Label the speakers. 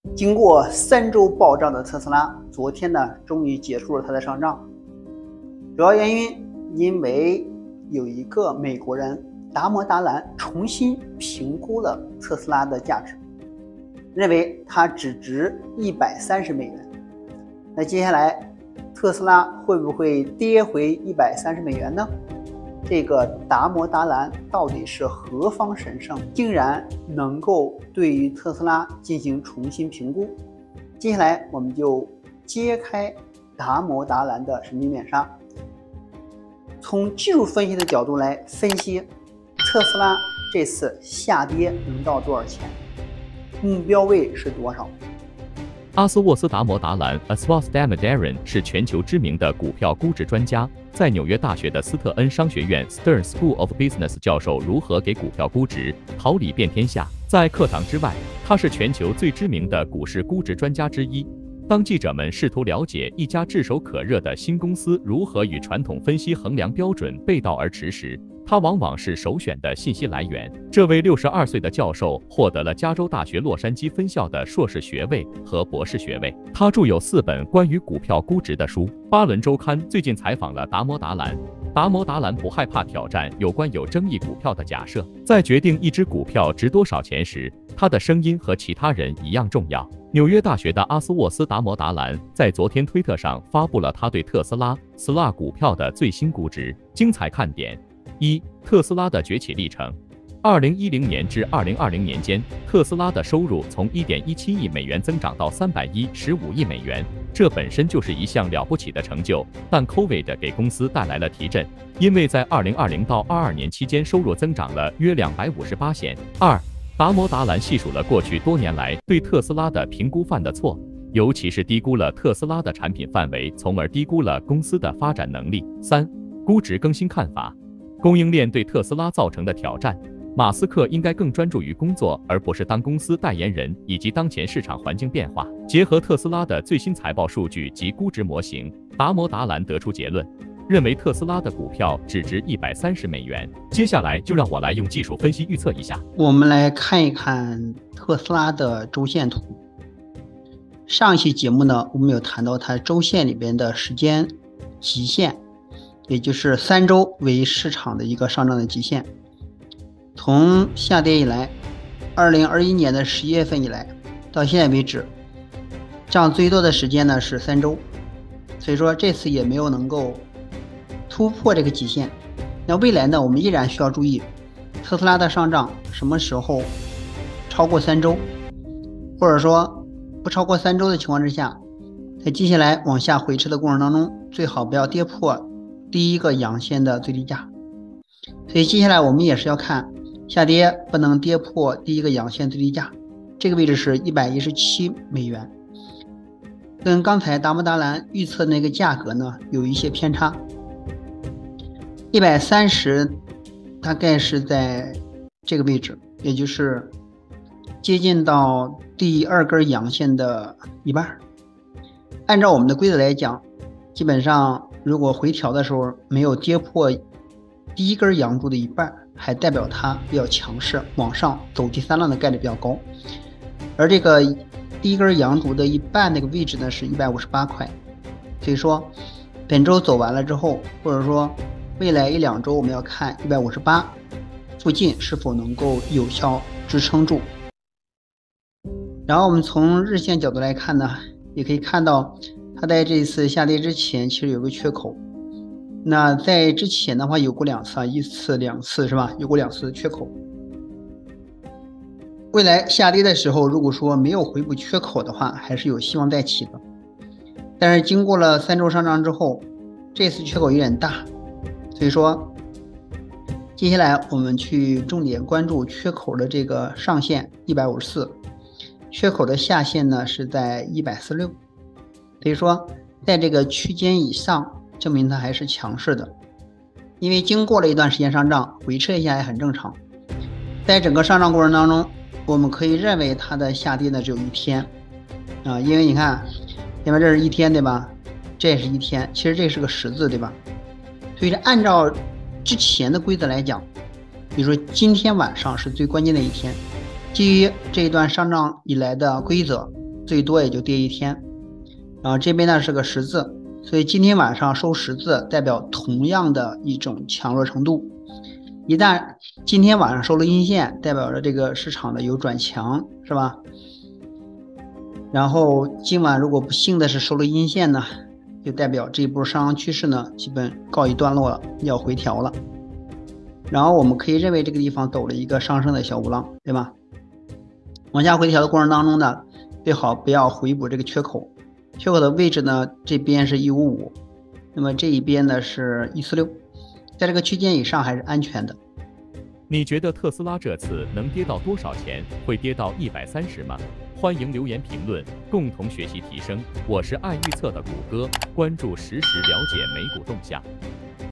Speaker 1: 经过3周暴涨的特斯拉，昨天呢终于结束了它的上涨。主要原因因为有一个美国人达摩达兰重新评估了特斯拉的价值，认为它只值130美元。那接下来特斯拉会不会跌回130美元呢？这个达摩达兰到底是何方神圣，竟然能够对于特斯拉进行重新评估？接下来我们就揭开达摩达兰的神秘面纱，从技术分析的角度来分析特斯拉这次下跌能到多少钱，目标位是多少。
Speaker 2: 阿斯沃斯·达摩达兰 Aswath Damodaran 是全球知名的股票估值专家，在纽约大学的斯特恩商学院 Stern School of Business 教授如何给股票估值，桃李遍天下。在课堂之外，他是全球最知名的股市估值专家之一。当记者们试图了解一家炙手可热的新公司如何与传统分析衡量标准背道而驰时，他往往是首选的信息来源。这位62岁的教授获得了加州大学洛杉矶分校的硕士学位和博士学位。他著有4本关于股票估值的书。巴伦周刊最近采访了达摩达兰。达摩达兰不害怕挑战有关有争议股票的假设，在决定一只股票值多少钱时，他的声音和其他人一样重要。纽约大学的阿斯沃斯·达摩达兰在昨天推特上发布了他对特斯拉 SLA 股票的最新估值。精彩看点：1. 特斯拉的崛起历程。2010年至2020年间，特斯拉的收入从1.17亿美元增长到315亿美元，这本身就是一项了不起的成就。但 COVID 给公司带来了提振，因为在2020到22年期间，收入增长了约258%。2. 达摩达兰细数了过去多年来对特斯拉的评估犯的错，尤其是低估了特斯拉的产品范围，从而低估了公司的发展能力。3. 估值更新看法。供应链对特斯拉造成的挑战，马斯克应该更专注于工作，而不是当公司代言人，以及当前市场环境变化。结合特斯拉的最新财报数据及估值模型，达摩达兰得出结论，认为特斯拉的股票只值130美元。接下来就让我来用技术分析预测一下。
Speaker 1: 我们来看一看特斯拉的周线图。上一期节目呢，我们有谈到它周线里边的时间极限，也就是3周为市场的一个上涨的极限。从下跌以来，2021年的11月份以来到现在为止，涨最多的时间呢是3周，所以说这次也没有能够突破这个极限。那未来呢，我们依然需要注意特斯拉的上涨什么时候超过3周，或者说不超过3周的情况之下，在接下来往下回撤的过程当中，最好不要跌破第一个阳线的最低价。所以接下来我们也是要看下跌不能跌破第一个阳线最低价，这个位置是117美元，跟刚才达摩达兰预测那个价格呢有一些偏差。130大概是在这个位置，也就是接近到第2根阳线的一半。按照我们的规则来讲，基本上如果回调的时候没有跌破第1根阳柱的一半，还代表它比较强势，往上走第3浪的概率比较高。而这个第1根阳柱的一半那个位置呢是158块，所以说本周走完了之后，或者说未来1-2周我们要看158附近是否能够有效支撑住。然后我们从日线角度来看呢，也可以看到它在这一次下跌之前其实有个缺口，那在之前的话有过2次，1次2次是吧？有过2次缺口。未来下跌的时候，如果说没有回补缺口的话，还是有希望再起的。但是经过了3周上涨之后，这次缺口有点大，所以说接下来我们去重点关注缺口的这个上限154，缺口的下限呢是在146，所以说在这个区间以上，证明它还是强势的。因为经过了一段时间上涨，回撤一下也很正常。在整个上涨过程当中，我们可以认为它的下跌呢只有1天因为你看前面这是1天对吧，这也是1天，其实这是个十字对吧。所以按照之前的规则来讲，比如说今天晚上是最关键的一天，基于这一段上涨以来的规则， 最多也就跌一天。然后这边呢是个十字，所以今天晚上收十字代表同样的一种强弱程度。一旦今天晚上收了阴线，代表着这个市场的有转强，是吧？然后今晚如果不幸的是收了阴线呢，就代表这一波上涨趋势呢基本告一段落了，要回调了。然后我们可以认为这个地方走了一个上升的小五浪，对吧？往下回调的过程当中呢，最好不要回补这个缺口，缺口的位置呢这边是155，那么这一边呢是146，在这个区间以上还是安全的。
Speaker 2: 你觉得特斯拉这次能跌到多少钱？会跌到130吗？欢迎留言评论，共同学习提升。我是爱预测的谷歌，关注实时了解美股动向。